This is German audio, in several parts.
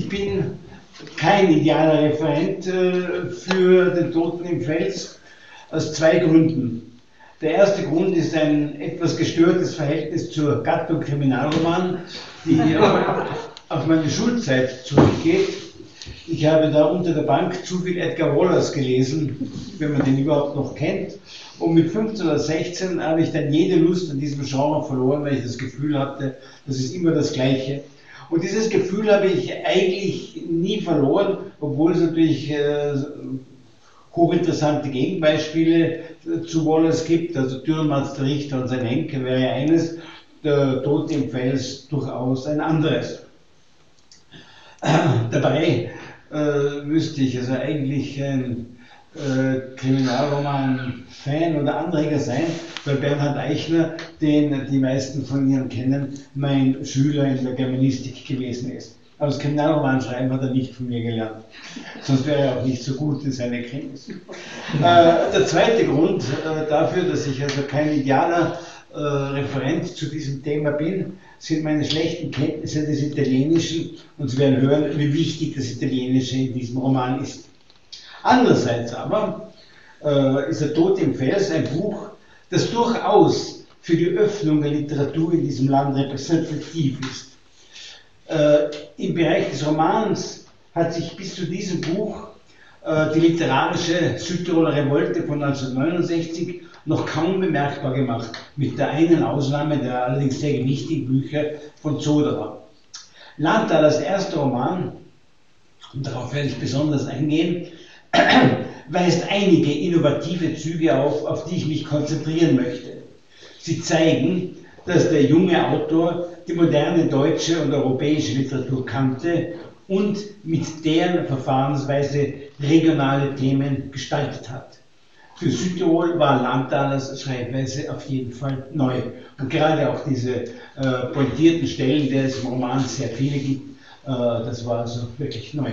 Ich bin kein idealer Referent für den Toten im Fels aus zwei Gründen. Der erste Grund ist ein etwas gestörtes Verhältnis zur Gattung Kriminalroman, die auf meine Schulzeit zurückgeht. Ich habe da unter der Bank zu viel Edgar Wallace gelesen, wenn man den überhaupt noch kennt. Und mit 15 oder 16 habe ich dann jede Lust an diesem Genre verloren, weil ich das Gefühl hatte, das ist immer das Gleiche. Und dieses Gefühl habe ich eigentlich nie verloren, obwohl es natürlich hochinteressante Gegenbeispiele zu Wallace gibt. Also Dürrenmatz, der Richter und sein Henker wäre ja eines, der Tote im Fels durchaus ein anderes. Dabei müsste ich also eigentlich ein Kriminalroman-Fan oder Anreger sein, weil Bernhard Eichner, den die meisten von Ihnen kennen, mein Schüler in der Germanistik gewesen ist. Aber das Kriminalromanschreiben hat er nicht von mir gelernt, sonst wäre er auch nicht so gut in seine Kenntnis. Der zweite Grund dafür, dass ich also kein idealer Referent zu diesem Thema bin, sind meine schlechten Kenntnisse des Italienischen, und Sie werden hören, wie wichtig das Italienische in diesem Roman ist. Andererseits aber ist Der Tod im Fels ein Buch, das durchaus für die Öffnung der Literatur in diesem Land repräsentativ ist. Im Bereich des Romans hat sich bis zu diesem Buch die literarische Südtiroler Revolte von 1969 noch kaum bemerkbar gemacht, mit der einen Ausnahme der allerdings sehr gewichtigen Bücher von Zoderer. Landthalers erster Roman, und darauf werde ich besonders eingehen, weist einige innovative Züge auf die ich mich konzentrieren möchte. Sie zeigen, dass der junge Autor die moderne deutsche und europäische Literatur kannte und mit deren Verfahrensweise regionale Themen gestaltet hat. Für Südtirol war Landthalers Schreibweise auf jeden Fall neu. Und gerade auch diese pointierten Stellen, der es im Roman sehr viele gibt, das war also wirklich neu.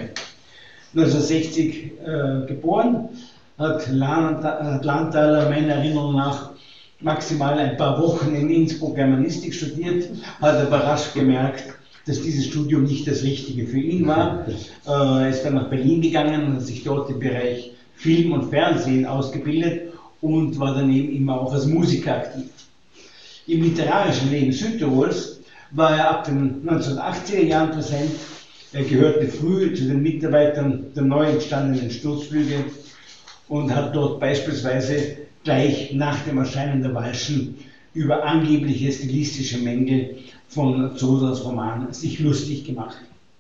1960 geboren, hat Landthaler meiner Erinnerung nach maximal ein paar Wochen in Innsbruck Germanistik studiert, hat aber rasch gemerkt, dass dieses Studium nicht das Richtige für ihn war. Er ist dann nach Berlin gegangen und hat sich dort im Bereich Film und Fernsehen ausgebildet und war daneben immer auch als Musiker aktiv. Im literarischen Leben Südtirols war er ab den 1980er Jahren präsent. Er gehörte früh zu den Mitarbeitern der neu entstandenen Sturzflüge und hat dort beispielsweise gleich nach dem Erscheinen der Walschen über angebliche stilistische Mängel von Zoderers Roman sich lustig gemacht.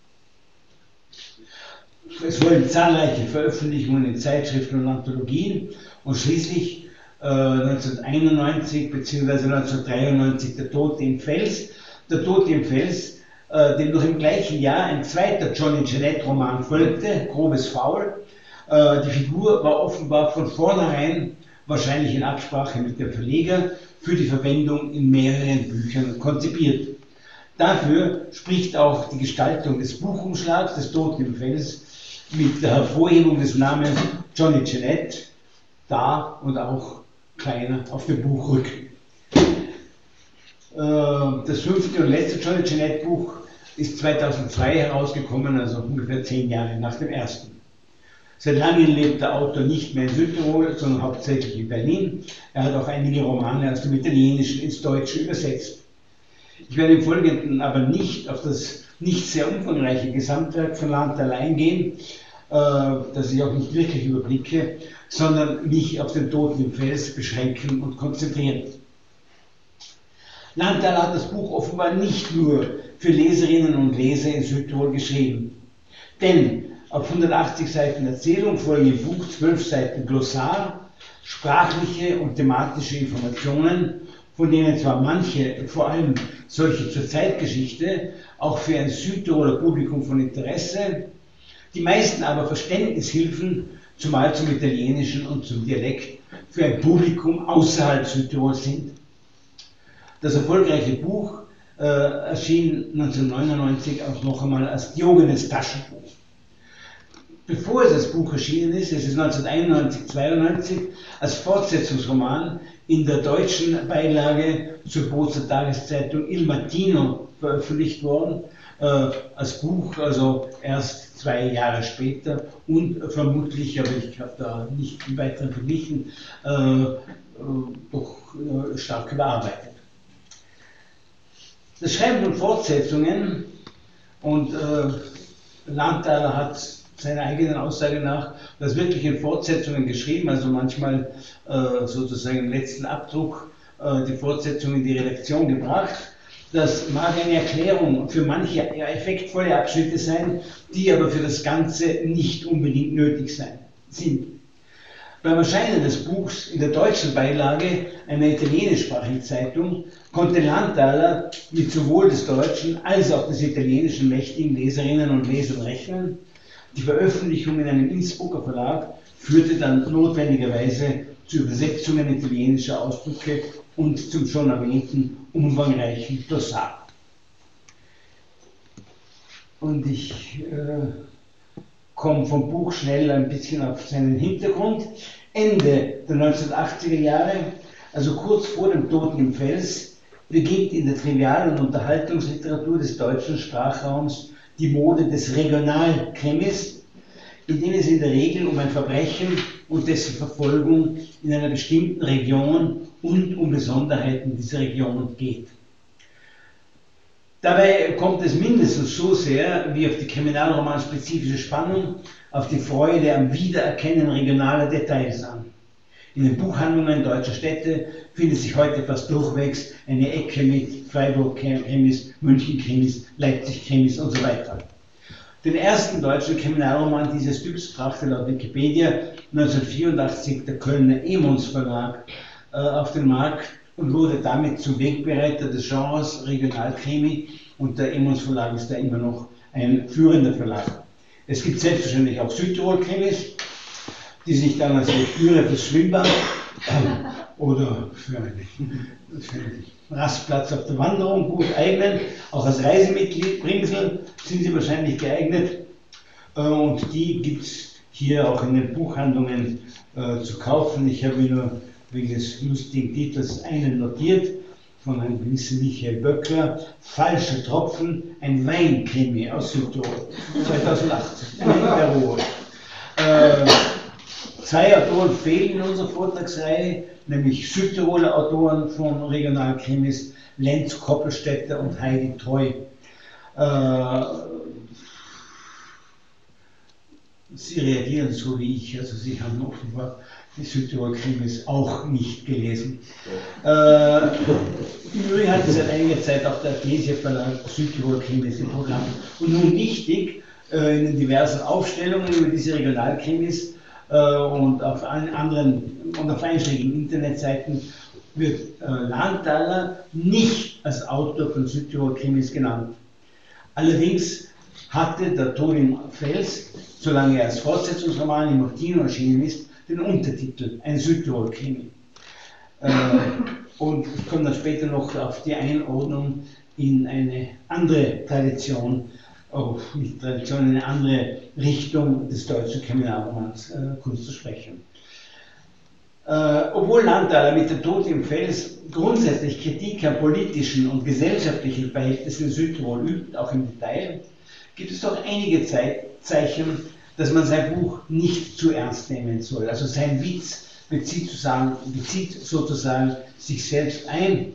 Es wurden zahlreiche Veröffentlichungen in Zeitschriften und Anthologien und schließlich 1991 bzw. 1993 Der Tote im Fels. Der Tote im Fels, dem noch im gleichen Jahr ein zweiter Johnny Jeanette-Roman folgte, Grobes Faul. Die Figur war offenbar von vornherein, wahrscheinlich in Absprache mit dem Verleger, für die Verwendung in mehreren Büchern konzipiert. Dafür spricht auch die Gestaltung des Buchumschlags des Toten im Fels mit der Hervorhebung des Namens Johnny Jeanette da und auch kleiner auf dem Buchrücken. Das fünfte und letzte Johnny Jeanette Buch ist 2002 herausgekommen, also ungefähr 10 Jahre nach dem ersten. Seit langem lebt der Autor nicht mehr in Südtirol, sondern hauptsächlich in Berlin. Er hat auch einige Romane aus dem Italienischen ins Deutsche übersetzt. Ich werde im Folgenden aber nicht auf das nicht sehr umfangreiche Gesamtwerk von Landthaler eingehen, das ich auch nicht wirklich überblicke, sondern mich auf den Toten im Fels beschränken und konzentrieren. Landthaler hat das Buch offenbar nicht nur für Leserinnen und Leser in Südtirol geschrieben. Denn auf 180 Seiten Erzählung folgen im Buch 12 Seiten Glossar, sprachliche und thematische Informationen, von denen zwar manche, vor allem solche zur Zeitgeschichte, auch für ein Südtiroler Publikum von Interesse, die meisten aber Verständnishilfen, zumal zum Italienischen und zum Dialekt, für ein Publikum außerhalb Südtirols sind. Das erfolgreiche Buch erschien 1999 auch noch einmal als Diogenes Taschenbuch. Bevor das Buch erschienen ist, es ist 1991-92 als Fortsetzungsroman in der deutschen Beilage zur Bozer Tageszeitung Il Mattino veröffentlicht worden, als Buch, also erst 2 Jahre später und vermutlich, aber ich habe da nicht weiter verglichen, doch stark überarbeitet. Das Schreiben von Fortsetzungen, und Landthaler hat seiner eigenen Aussage nach das wirklich in Fortsetzungen geschrieben, also manchmal sozusagen im letzten Abdruck die Fortsetzung in die Redaktion gebracht. Das mag eine Erklärung für manche effektvolle Abschnitte sein, die aber für das Ganze nicht unbedingt nötig sind. Beim Erscheinen des Buchs in der deutschen Beilage einer italienischsprachigen Zeitung konnte Landthaler mit sowohl des deutschen als auch des italienischen mächtigen Leserinnen und Lesern rechnen. Die Veröffentlichung in einem Innsbrucker Verlag führte dann notwendigerweise zu Übersetzungen italienischer Ausdrücke und zum schon erwähnten umfangreichen Glossar. Und ich komme vom Buch schnell ein bisschen auf seinen Hintergrund. Ende der 1980er Jahre, also kurz vor dem Toten im Fels, beginnt in der trivialen Unterhaltungsliteratur des deutschen Sprachraums die Mode des Regionalkrimis, in dem es in der Regel um ein Verbrechen und dessen Verfolgung in einer bestimmten Region und um Besonderheiten dieser Region geht. Dabei kommt es mindestens so sehr wie auf die kriminalromanspezifische Spannung, auf die Freude am Wiedererkennen regionaler Details an. In den Buchhandlungen deutscher Städte findet sich heute fast durchwegs eine Ecke mit Freiburg-Krimis, München-Krimis, Leipzig-Krimis und so weiter. Den ersten deutschen Kriminalroman dieses Typs brachte laut Wikipedia 1984 der Kölner Emons Verlag auf den Markt und wurde damit zum Wegbereiter des Genres Regionalkrimi, und der Emons Verlag ist da immer noch ein führender Verlag. Es gibt selbstverständlich auch Südtirol-Krimis, die sich dann als Lektüre fürs Schwimmbad oder für einen Rastplatz auf der Wanderung gut eignen. Auch als Reisemitbringsel sind sie wahrscheinlich geeignet, und die gibt es hier auch in den Buchhandlungen zu kaufen. Ich habe mir nur wegen des lustigen Titels einen notiert, von einem gewissen Michael Böckler, Falsche Tropfen, ein Weinkrimi aus Südtirol, 2018, der Ruhe. 2 Autoren fehlen in unserer Vortragsreihe, nämlich Südtiroler Autoren von Regionalkrimis, Lenz Koppelstädter und Heidi Treu. Sie reagieren so wie ich, also Sie haben offenbar die Südtirol-Krimis auch nicht gelesen. Übrigens hat seit einiger Zeit auch der Athesia Verlag Südtirol-Krimis im Programm. Und nun wichtig, in den diversen Aufstellungen über diese Regionalkrimis und auf allen anderen und auf einschlägigen Internetseiten wird Landthaler nicht als Autor von Südtirol-Krimis genannt. Allerdings hatte der Tod im Fels, solange er als Fortsetzungsroman im Martino erschienen ist, den Untertitel, ein Südtirol-Krimi. Und ich komme dann später noch auf die Einordnung in eine andere Tradition, nicht Tradition, in eine andere Richtung des deutschen Kriminalromans kurz zu sprechen. Obwohl Landthaler mit dem Tod im Fels grundsätzlich Kritik an politischen und gesellschaftlichen Verhältnissen in Südtirol übt, auch im Detail, gibt es doch einige Zeichen, dass man sein Buch nicht zu ernst nehmen soll. Also sein Witz bezieht sozusagen sich selbst ein.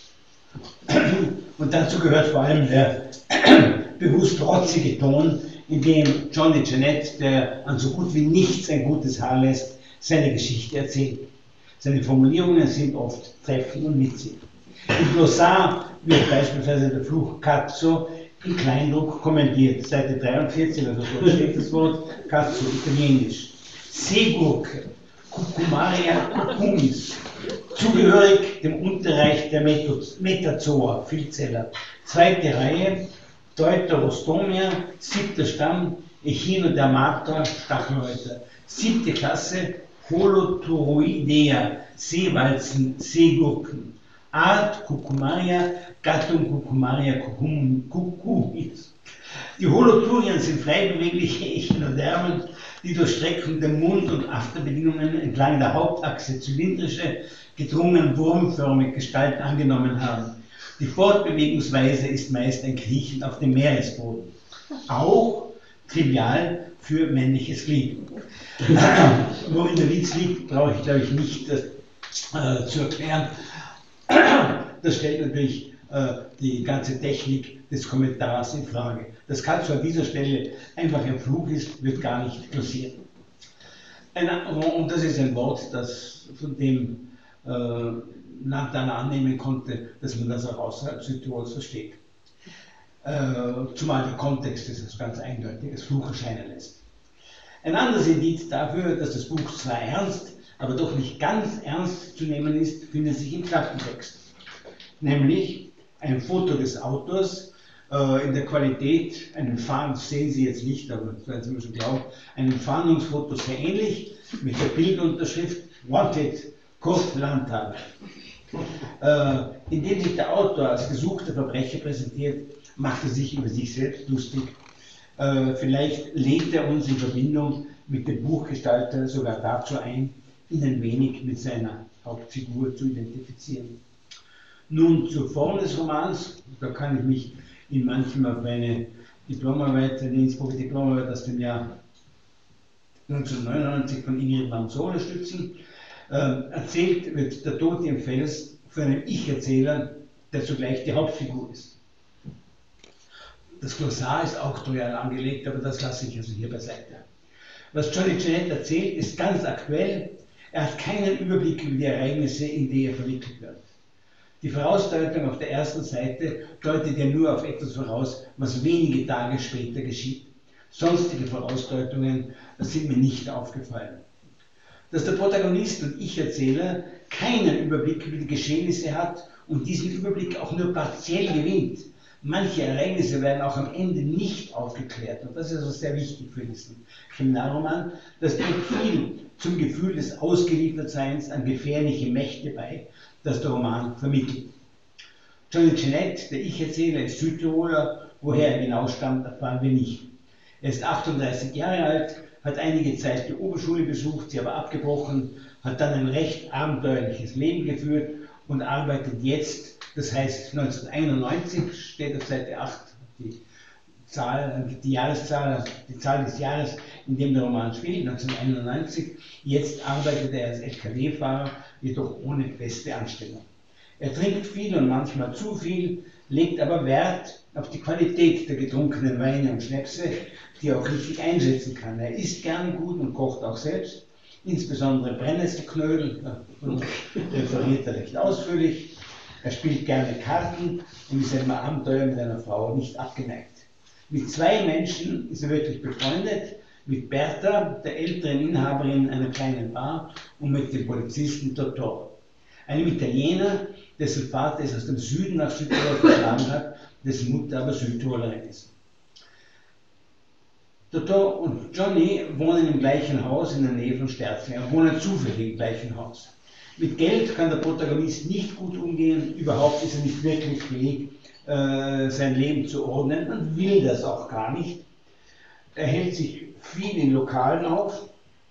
Und dazu gehört vor allem der bewusst trotzige Ton, in dem Johnny Jeanette, der an so gut wie nichts ein gutes Haar lässt, seine Geschichte erzählt. Seine Formulierungen sind oft treffend und witzig. Im Glossar wird beispielsweise der Fluch Cazzo in Kleindruck kommentiert, Seite 43, also dort steht das Wort Cazzo, italienisch. Seegurke, Cucumaria cucumis, zugehörig dem Unterreich der Metazoa, Filzeller. 2. Reihe, Deuterostomia, 7. Stamm, Echinodermata, Stachelhäuter. 7. Klasse, Holoturoidea, Seewalzen, Seegurken. Art Cucumaria, Gattung Cucumaria cucumis. Die Holothurien sind frei bewegliche Echinodermen, die durch Streckung der Mund- und Afterbedingungen entlang der Hauptachse zylindrische, gedrungen wurmförmige Gestalten angenommen haben. Die Fortbewegungsweise ist meist ein Kriechen auf dem Meeresboden. Auch trivial für männliches Glied. Worin der Witz liegt, brauche ich glaube ich nicht zu erklären. Das stellt natürlich die ganze Technik des Kommentars in Frage. Das kann zwar an dieser Stelle einfach ein Fluch ist, wird gar nicht passieren. Und das ist ein Wort, das von dem Nathan annehmen konnte, dass man das auch außerhalb Südtirols versteht. Zumal der Kontext das ganz eindeutig als Fluch erscheinen lässt. Ein anderes Indiz dafür, dass das Buch zwar ernst, aber doch nicht ganz ernst zu nehmen ist, findet sich im Klappentext. Nämlich ein Foto des Autors in der Qualität, das sehen Sie jetzt nicht, aber das werden Sie mir schon glauben, einem Fahndungsfoto sehr ähnlich, mit der Bildunterschrift Wanted, Kurt Landhaber. Indem sich der Autor als gesuchter Verbrecher präsentiert, macht er sich über sich selbst lustig. Vielleicht lädt er uns in Verbindung mit dem Buchgestalter sogar dazu ein, ihn ein wenig mit seiner Hauptfigur zu identifizieren. Nun zur Form des Romans, da kann ich mich in manchem auf eine Diplomarbeit, eine Innsbrucker Diplomarbeit aus dem Jahr 1999 von Ingrid Manzone stützen. Erzählt wird der Tod im Fels von einem Ich-Erzähler, der zugleich die Hauptfigur ist. Das Glossar ist auch teuer angelegt, aber das lasse ich also hier beiseite. Was Johnny Jeanette erzählt, ist ganz aktuell. Er hat keinen Überblick über die Ereignisse, in die er verwickelt wird. Die Vorausdeutung auf der ersten Seite deutet ja nur auf etwas voraus, was wenige Tage später geschieht. Sonstige Vorausdeutungen sind mir nicht aufgefallen. Dass der Protagonist und Ich-Erzähler keinen Überblick über die Geschehnisse hat und diesen Überblick auch nur partiell gewinnt. Manche Ereignisse werden auch am Ende nicht aufgeklärt und das ist also sehr wichtig für diesen Kriminalroman. Das trägt viel zum Gefühl des Ausgeliefertseins an gefährliche Mächte bei, das der Roman vermittelt. Johnny Jeanette, der Ich-Erzähler, ist Südtiroler, woher er genau stammt, erfahren wir nicht. Er ist 38 Jahre alt, hat einige Zeit die Oberschule besucht, sie aber abgebrochen, hat dann ein recht abenteuerliches Leben geführt und arbeitet jetzt, das heißt 1991, steht auf Seite 8, die Zahl des Jahres, in dem der Roman spielt, 1991. Jetzt arbeitet er als LKW-Fahrer, jedoch ohne feste Anstellung. Er trinkt viel und manchmal zu viel, legt aber Wert auf die Qualität der getrunkenen Weine und Schnäpse, die er auch richtig einsetzen kann. Er isst gerne gut und kocht auch selbst, insbesondere Brennnesselknödel, referiert er recht ausführlich. Er spielt gerne Karten und ist einem Abenteuer mit einer Frau nicht abgeneigt. Mit zwei Menschen ist er wirklich befreundet, mit Bertha, der älteren Inhaberin einer kleinen Bar, und mit dem Polizisten Totò, einem Italiener, dessen Vater es aus dem Süden nach Südtirol verschlagen hat, dessen Mutter aber Südtirolerin ist. Totò und Johnny wohnen im gleichen Haus in der Nähe von Sterzling, wohnen zufällig im gleichen Haus. Mit Geld kann der Protagonist nicht gut umgehen, überhaupt ist er nicht wirklich fähig, sein Leben zu ordnen und will das auch gar nicht. Er hält sich viel in Lokalen auf,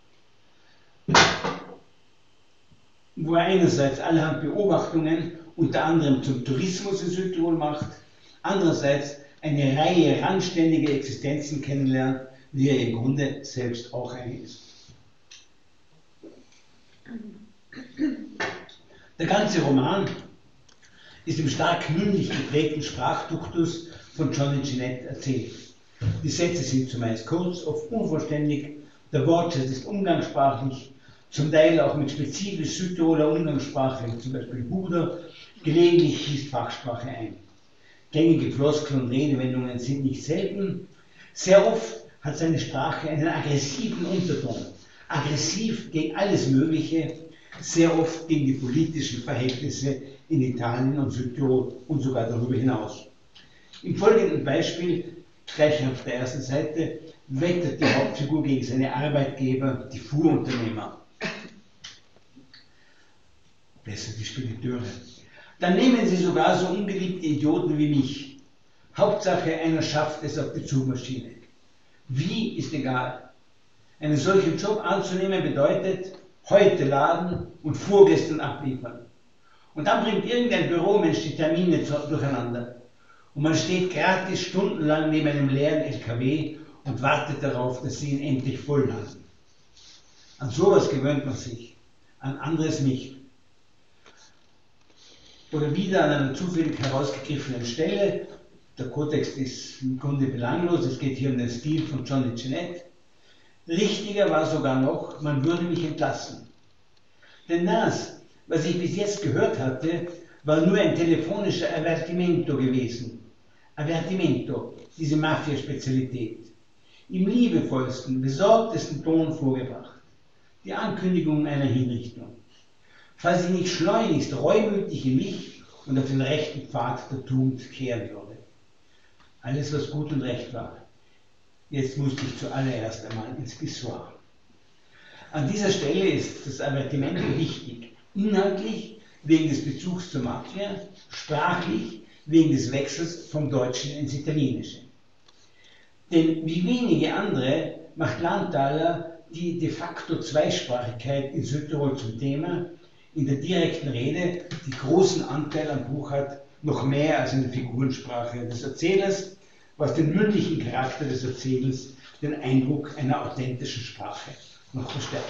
wo er einerseits allerhand Beobachtungen, unter anderem zum Tourismus in Südtirol macht, andererseits eine Reihe randständiger Existenzen kennenlernt, wie er im Grunde selbst auch eine ist. Der ganze Roman ist im stark mündlich geprägten Sprachduktus von Johnny Jeanette erzählt. Die Sätze sind zumeist kurz, oft unvollständig, der Wortschatz ist umgangssprachlich, zum Teil auch mit spezifisch Südtiroler Umgangssprache, zum Beispiel Buder, gelegentlich fließt Fachsprache ein. Gängige Floskeln und Redewendungen sind nicht selten. Sehr oft hat seine Sprache einen aggressiven Unterton, aggressiv gegen alles Mögliche, sehr oft gegen die politischen Verhältnisse in Italien und Südtirol und sogar darüber hinaus. Im folgenden Beispiel, gleich auf der ersten Seite, wettert die Hauptfigur gegen seine Arbeitgeber, die Fuhrunternehmer. Besser die Spediteure. Dann nehmen sie sogar so ungeliebte Idioten wie mich. Hauptsache, einer schafft es auf die Zugmaschine. Wie ist egal. Einen solchen Job anzunehmen bedeutet, heute laden und vorgestern abliefern. Und dann bringt irgendein Büromensch die Termine durcheinander. Und man steht gratis stundenlang neben einem leeren LKW und wartet darauf, dass sie ihn endlich vollladen. An sowas gewöhnt man sich, an anderes nicht. Oder wieder an einer zufällig herausgegriffenen Stelle. Der Kontext ist im Grunde belanglos, es geht hier um den Stil von Johnny Jeanette. Richtiger war sogar noch, man würde mich entlassen. Denn das, was ich bis jetzt gehört hatte, war nur ein telefonischer Avertimento gewesen. Avertimento, diese Mafia-Spezialität. Im liebevollsten, besorgtesten Ton vorgebracht. Die Ankündigung einer Hinrichtung. Falls ich nicht schleunigst reumütig in mich und auf den rechten Pfad der Tugend kehren würde. Alles, was gut und recht war. Jetzt musste ich zuallererst einmal ins Pissoir. An dieser Stelle ist das Avertimento wichtig. Inhaltlich wegen des Bezugs zur Mafia, sprachlich wegen des Wechsels vom Deutschen ins Italienische. Denn wie wenige andere macht Landthaler die de facto Zweisprachigkeit in Südtirol zum Thema, in der direkten Rede, die großen Anteil am Buch hat, noch mehr als in der Figurensprache des Erzählers, was den mündlichen Charakter des Erzählens, den Eindruck einer authentischen Sprache noch verstärkt.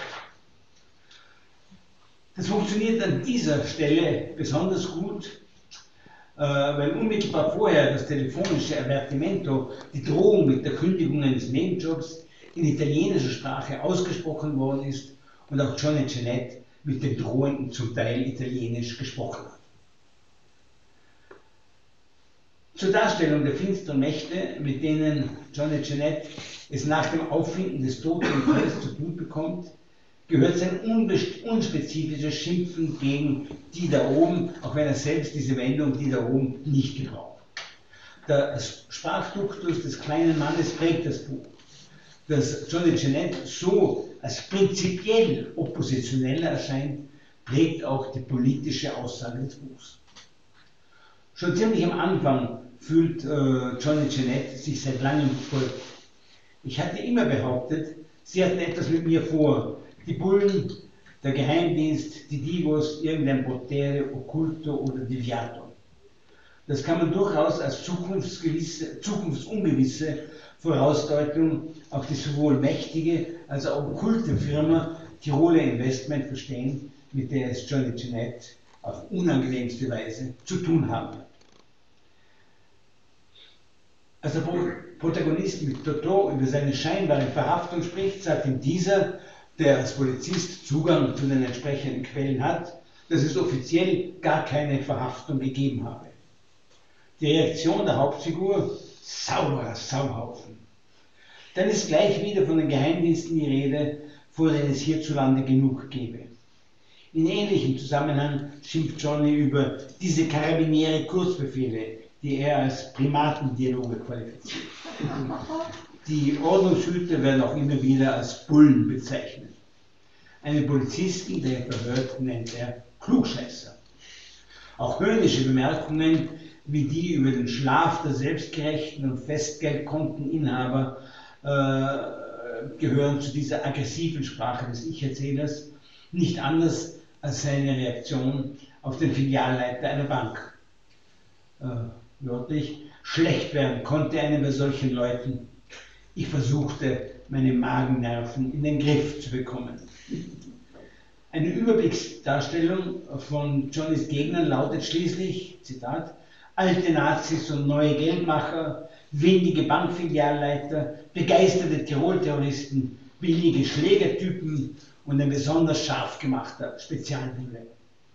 Das funktioniert an dieser Stelle besonders gut, weil unmittelbar vorher das telefonische Avertimento, die Drohung mit der Kündigung eines Nebenjobs, in italienischer Sprache ausgesprochen worden ist und auch Johnny Jeanette mit dem Drohenden zum Teil Italienisch gesprochen hat. Zur Darstellung der finsteren Mächte, mit denen Johnny Jeanette es nach dem Auffinden des Toten im Fels zu tun bekommt, gehört sein unspezifisches Schimpfen gegen die da oben, auch wenn er selbst diese Wendung, die da oben, nicht gebraucht. Der Sprachduktus des kleinen Mannes prägt das Buch. Dass Johnny Jeanette so als prinzipiell oppositioneller erscheint, prägt auch die politische Aussage des Buchs. Schon ziemlich am Anfang fühlt Johnny Jeanette sich seit langem verfolgt. Ich hatte immer behauptet, sie hatten etwas mit mir vor. Die Bullen, der Geheimdienst, die Divos, irgendein Potere, Occulto oder Deviato. Das kann man durchaus als zukunftsungewisse Vorausdeutung auf die sowohl mächtige als auch okkulte Firma Tiroler Investment verstehen, mit der es Johnny Jeanette auf unangenehmste Weise zu tun haben wird. Als der Protagonist mit Totò über seine scheinbare Verhaftung spricht, sagt ihm dieser, der als Polizist Zugang zu den entsprechenden Quellen hat, dass es offiziell gar keine Verhaftung gegeben habe. Die Reaktion der Hauptfigur: sauberer Sauhaufen. Dann ist gleich wieder von den Geheimdiensten die Rede, vor denen es hierzulande genug gäbe. In ähnlichem Zusammenhang schimpft Johnny über diese Karabiniere Kurzbefehle, die er als Primatendialoge qualifiziert. Die Ordnungshüter werden auch immer wieder als Bullen bezeichnet. Einen Polizisten, der er verhört, nennt er Klugscheißer. Auch höhnische Bemerkungen wie die über den Schlaf der selbstgerechten und Festgeldkonteninhaber gehören zu dieser aggressiven Sprache des Ich-Erzählers, nicht anders als seine Reaktion auf den Filialleiter einer Bank. Wörtlich, schlecht werden konnte einem bei solchen Leuten. Ich versuchte, meine Magennerven in den Griff zu bekommen. Eine Überblicksdarstellung von Johnnys Gegnern lautet schließlich, Zitat, alte Nazis und neue Geldmacher, windige Bankfilialleiter, begeisterte Tirol-Terroristen, billige Schlägertypen und ein besonders scharf gemachter Spezialbulle.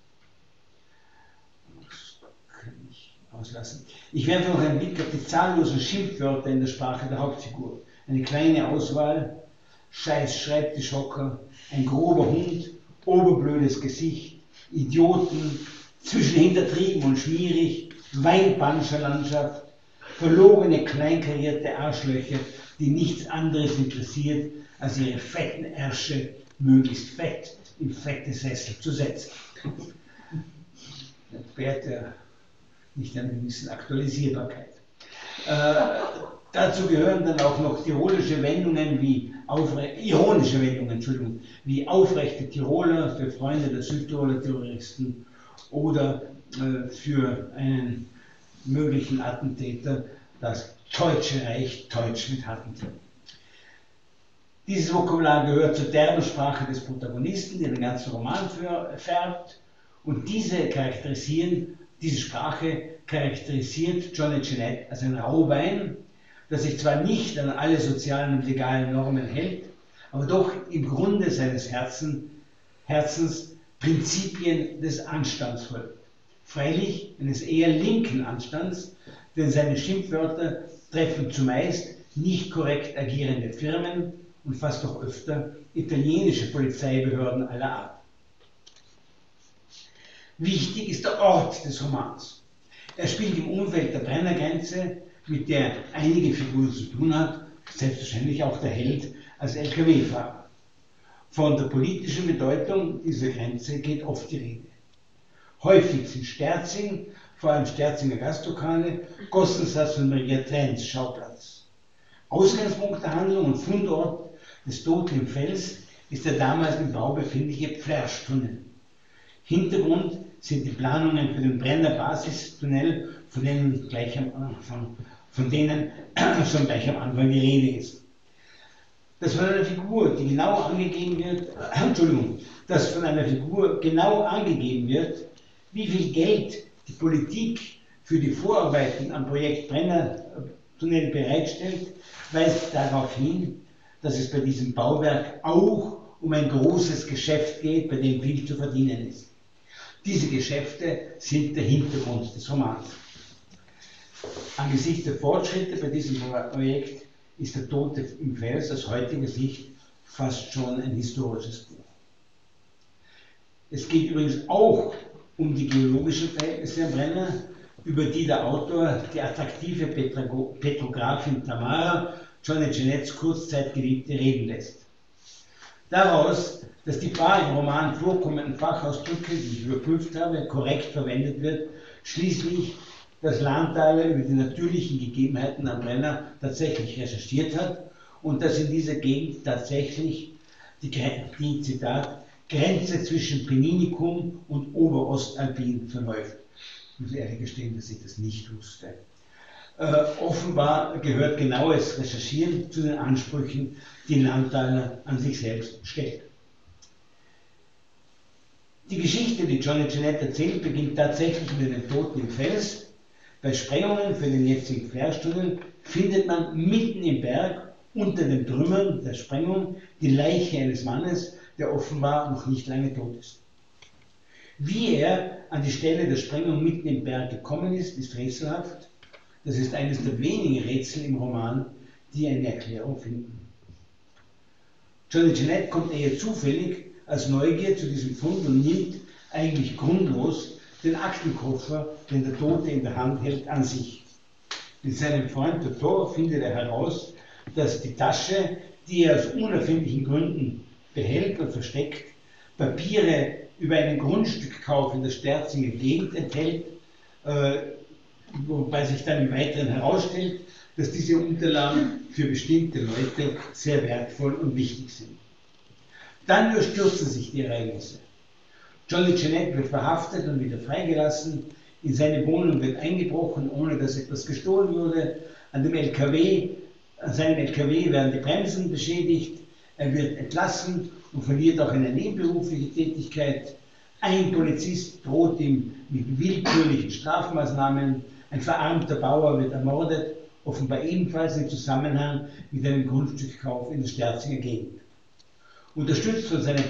Auslassen. Ich werfe noch einen Blick auf die zahllosen Schimpfwörter in der Sprache der Hauptfigur. Eine kleine Auswahl: scheiß Schreibtischhocker, ein grober Hund, oberblödes Gesicht, Idioten, zwischen hintertrieben und schmierig, Weinpanscherlandschaft, verlorene, kleinkarierte Arschlöcher, die nichts anderes interessiert, als ihre fetten Ärsche möglichst fett in fette Sessel zu setzen. Entbehrt er nicht einer gewissen Aktualisierbarkeit. Dazu gehören dann auch noch ironische Wendungen wie aufrechte Tiroler für Freunde der Südtiroler Terroristen oder für einen möglichen Attentäter das Deutsche Reich, Deutsch mit Hatten. Dieses Vokabular gehört zur derben Sprache des Protagonisten, der den ganzen Roman färbt, und diese Sprache charakterisiert John Le Carré als ein Rauhbein, das sich zwar nicht an alle sozialen und legalen Normen hält, aber doch im Grunde seines Herzens Prinzipien des Anstands folgt. Freilich eines eher linken Anstands, denn seine Schimpfwörter treffen zumeist nicht korrekt agierende Firmen und fast auch öfter italienische Polizeibehörden aller Art. Wichtig ist der Ort des Romans. Er spielt im Umfeld der Brennergrenze, mit der einige Figuren zu tun hat, selbstverständlich auch der Held als Lkw-Fahrer. Von der politischen Bedeutung dieser Grenze geht oft die Rede. Häufig sind Sterzing, vor allem Sterzinger Gastrokane, Gossensatz und Maria Trenz Schauplatz. Ausgangspunkt der Handlung und Fundort des Toten im Fels ist der damals im Bau befindliche Pflerschtunnel. Hintergrund sind die Planungen für den Brenner Basistunnel, von denen schon gleich am Anfang die Rede ist. Dass von einer Figur, die genau angegeben wird, dass von einer Figur genau angegeben wird, wie viel Geld die Politik für die Vorarbeiten am Projekt Brennertunnel bereitstellt, weist darauf hin, dass es bei diesem Bauwerk auch um ein großes Geschäft geht, bei dem viel zu verdienen ist. Diese Geschäfte sind der Hintergrund des Romans. Angesichts der Fortschritte bei diesem Projekt ist der Tote im Fels aus heutiger Sicht fast schon ein historisches Buch. Es geht übrigens auch um die geologischen Verhältnisse am Brenner, über die der Autor die attraktive Petrographin Tamara, John Le Carrés Kurzzeitgeliebte, reden lässt. Daraus, dass die paar im Roman vorkommenden Fachausdrücke, die ich überprüft habe, korrekt verwendet wird, schließlich dass Landthaler über die natürlichen Gegebenheiten am Brenner tatsächlich recherchiert hat und dass in dieser Gegend tatsächlich die Zitat, Grenze zwischen Penninikum und Oberostalpin verläuft. Ich muss ehrlich gestehen, dass ich das nicht wusste. Offenbar gehört genaues Recherchieren zu den Ansprüchen, die Landthaler an sich selbst stellt. Die Geschichte, die John Le Carré erzählt, beginnt tatsächlich mit den Toten im Fels. Bei Sprengungen für den jetzigen Pflerschtunnel findet man mitten im Berg unter den Trümmern der Sprengung die Leiche eines Mannes, der offenbar noch nicht lange tot ist. Wie er an die Stelle der Sprengung mitten im Berg gekommen ist rätselhaft. Das ist eines der wenigen Rätsel im Roman, die eine Erklärung finden. John Le Carré kommt eher zufällig als Neugier zu diesem Fund und nimmt eigentlich grundlos den Aktenkoffer, den der Tote in der Hand hält, an sich. Mit seinem Freund Totò findet er heraus, dass die Tasche, die er aus unerfindlichen Gründen behält und versteckt, Papiere über einen Grundstückkauf in der Sterzinger Gegend enthält, wobei sich dann im Weiteren herausstellt, dass diese Unterlagen für bestimmte Leute sehr wertvoll und wichtig sind. Dann überstürzen sich die Ereignisse. John Le Carré wird verhaftet und wieder freigelassen, in seine Wohnung wird eingebrochen, ohne dass etwas gestohlen wurde, an seinem LKW werden die Bremsen beschädigt, er wird entlassen und verliert auch eine nebenberufliche Tätigkeit. Ein Polizist droht ihm mit willkürlichen Strafmaßnahmen, ein verarmter Bauer wird ermordet, offenbar ebenfalls im Zusammenhang mit einem Grundstückkauf in der Sterzinger Gegend. Unterstützt von seinem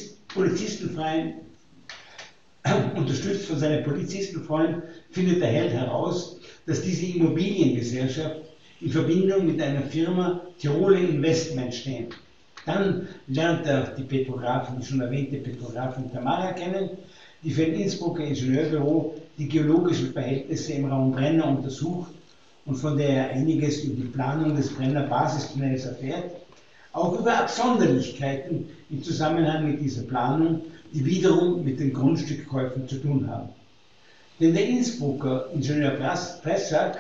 Polizistenfreund findet der Held heraus, dass diese Immobiliengesellschaft in Verbindung mit einer Firma Tiroler Investment stehen. Dann lernt er die schon erwähnte Petrographin Tamara kennen, die für ein Innsbrucker Ingenieurbüro die geologischen Verhältnisse im Raum Brenner untersucht und von der er einiges über die Planung des Brenner Basistunnels erfährt, auch über Absonderlichkeiten im Zusammenhang mit dieser Planung, die wiederum mit den Grundstückkäufen zu tun haben. Denn der Innsbrucker Ingenieur Pressak,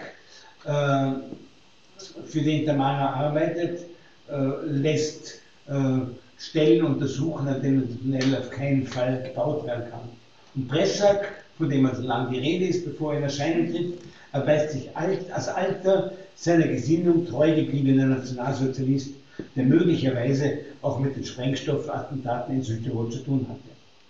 für den Tamara arbeitet, lässt Stellen untersuchen, an denen der Tunnel auf keinen Fall gebaut werden kann. Und Pressak von dem also lang die Rede ist, bevor er in Erscheinung tritt, erweist sich als alter, seiner Gesinnung treu gebliebener Nationalsozialist, der möglicherweise auch mit den Sprengstoffattentaten in Südtirol zu tun hatte.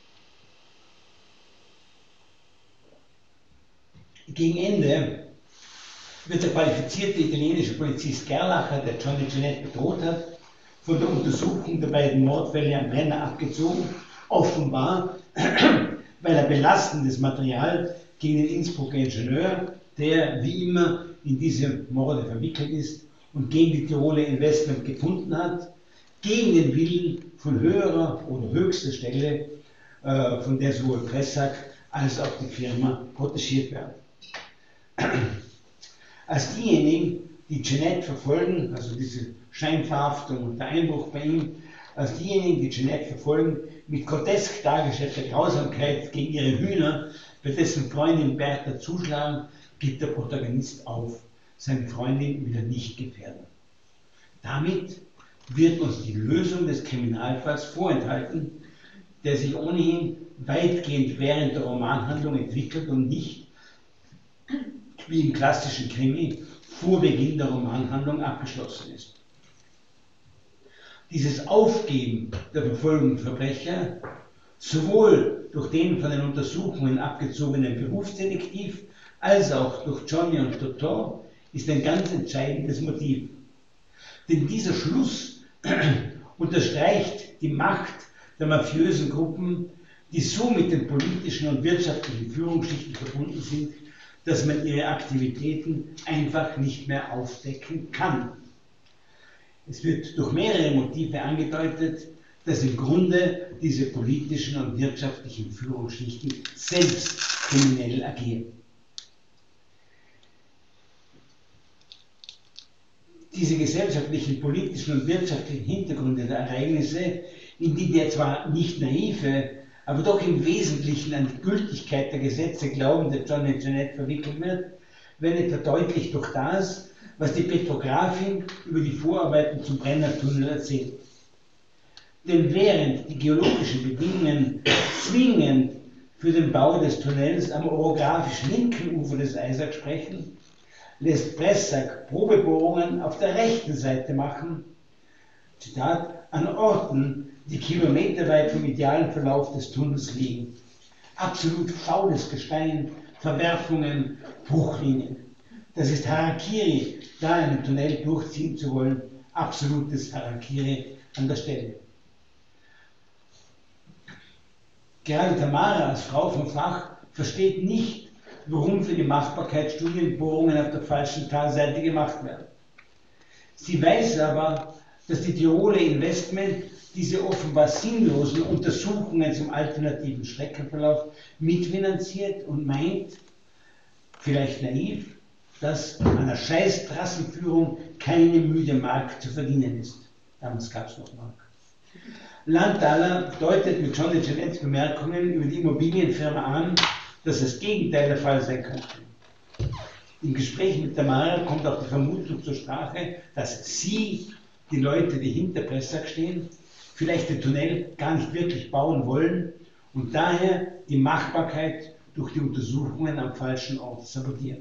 Gegen Ende wird der qualifizierte italienische Polizist Gerlacher, der Johnny Ginette bedroht hat, von der Untersuchung der beiden Mordfälle am Brenner abgezogen, offenbar, weil er belastendes Material gegen den Innsbrucker Ingenieur, der wie immer in diese Morde verwickelt ist, und gegen die Tiroler Investment gefunden hat, gegen den Willen von höherer oder höchster Stelle, von der sowohl Pressack als auch die Firma protegiert werden. Als diejenigen, die Ginette verfolgen, also diese Scheinverhaftung und der Einbruch bei ihm, als diejenigen, die Ginette verfolgen, mit grotesk dargestellter Grausamkeit gegen ihre Hühner, bei dessen Freundin Bertha zuschlagen, gibt der Protagonist auf, seine Freundin wieder nicht gefährden. Damit wird uns die Lösung des Kriminalfalls vorenthalten, der sich ohnehin weitgehend während der Romanhandlung entwickelt und nicht, wie im klassischen Krimi, vor Beginn der Romanhandlung abgeschlossen ist. Dieses Aufgeben der verfolgten Verbrecher, sowohl durch den von den Untersuchungen abgezogenen Berufsdetektiv, als auch durch Johnny und Totò, ist ein ganz entscheidendes Motiv. Denn dieser Schluss unterstreicht die Macht der mafiösen Gruppen, die so mit den politischen und wirtschaftlichen Führungsschichten verbunden sind, dass man ihre Aktivitäten einfach nicht mehr aufdecken kann. Es wird durch mehrere Motive angedeutet, dass im Grunde diese politischen und wirtschaftlichen Führungsschichten selbst kriminell agieren. Diese gesellschaftlichen, politischen und wirtschaftlichen Hintergründe der Ereignisse, in die der zwar nicht naive, aber doch im Wesentlichen an die Gültigkeit der Gesetze glaubende Johnny Ginette verwickelt wird, werden etwa deutlich durch das, was die Petrografin über die Vorarbeiten zum Brennertunnel erzählt. Denn während die geologischen Bedingungen zwingend für den Bau des Tunnels am orografisch linken Ufer des Eisack sprechen, lässt Pressack Probebohrungen auf der rechten Seite machen, Zitat, an Orten, die kilometerweit vom idealen Verlauf des Tunnels liegen. Absolut faules Gestein, Verwerfungen, Bruchlinien. Das ist Harakiri, da einen Tunnel durchziehen zu wollen, absolutes Harakiri an der Stelle. Gerade Tamara als Frau vom Fach versteht nicht, warum für die Machbarkeitsstudien Bohrungen auf der falschen Talseite gemacht werden. Sie weiß aber, dass die Tiroler Investment diese offenbar sinnlosen Untersuchungen zum alternativen Streckenverlauf mitfinanziert und meint, vielleicht naiv, dass an einer scheiß Trassenführung keine müde Mark zu verdienen ist. Damals gab es noch Mark. Landtaler deutet mit Johnny Ginettes Bemerkungen über die Immobilienfirma an, dass das Gegenteil der Fall sein könnte. Im Gespräch mit Tamara kommt auch die Vermutung zur Sprache, dass sie, die Leute, die hinter Pressack stehen, vielleicht den Tunnel gar nicht wirklich bauen wollen und daher die Machbarkeit durch die Untersuchungen am falschen Ort sabotieren.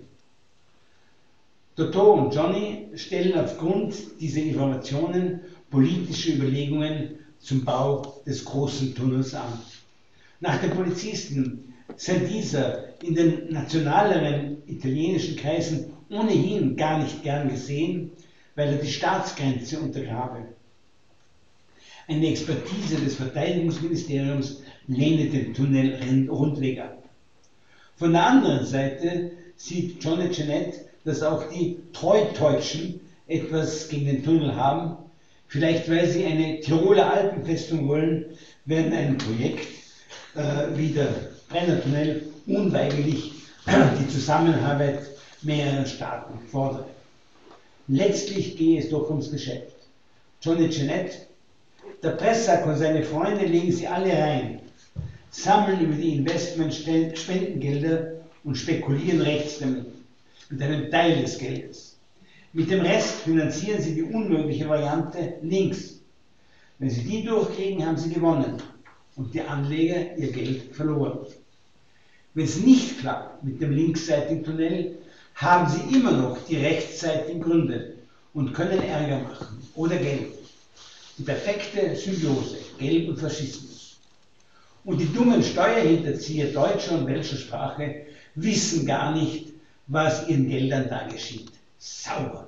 Totò und Johnny stellen aufgrund dieser Informationen politische Überlegungen zum Bau des großen Tunnels an. Nach den Polizisten sei dieser in den nationaleren italienischen Kreisen ohnehin gar nicht gern gesehen, weil er die Staatsgrenze untergrabe. Eine Expertise des Verteidigungsministeriums lehne den Tunnel rundweg ab. Von der anderen Seite sieht Johnny Ginette, dass auch die Treudeutschen etwas gegen den Tunnel haben, vielleicht weil sie eine Tiroler Alpenfestung wollen, während ein Projekt wie der Brennertunnel unweigerlich die Zusammenarbeit mehrerer Staaten fordert. Letztlich gehe es doch ums Geschäft. Johnny Ginette, der Pressack und seine Freunde legen sie alle rein, sammeln über die Investment Spendengelder und spekulieren rechts damit, mit einem Teil des Geldes. Mit dem Rest finanzieren sie die unmögliche Variante links. Wenn sie die durchkriegen, haben sie gewonnen und die Anleger ihr Geld verloren. Wenn es nicht klappt mit dem linksseitigen Tunnel, haben sie immer noch die rechtsseitigen Gründe und können Ärger machen oder Geld. Die perfekte Symbiose, Geld und Faschismus. Und die dummen Steuerhinterzieher deutscher und welcher Sprache wissen gar nicht, was ihren Geldern da geschieht. Sauber.